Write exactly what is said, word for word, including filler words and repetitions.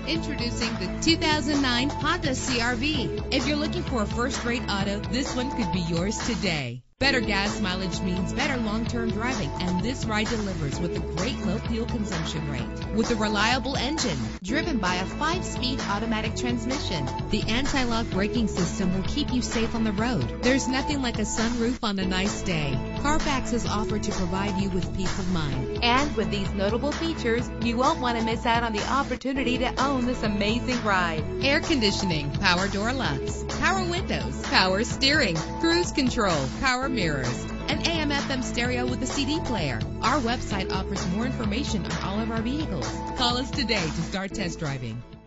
Introducing the two thousand nine Honda C R V. If you're looking for a first-rate auto, this one could be yours today. Better gas mileage means better long-term driving, and this ride delivers with a great low fuel consumption rate. With a reliable engine driven by a five-speed automatic transmission, the anti-lock braking system will keep you safe on the road. There's nothing like a sunroof on a nice day. Carfax is offered to provide you with peace of mind. And with these notable features, you won't want to miss out on the opportunity to own this amazing ride. Air conditioning, power door locks, power windows, power steering, cruise control, power mirrors, an A M F M stereo with a C D player. Our website offers more information on all of our vehicles. Call us today to start test driving.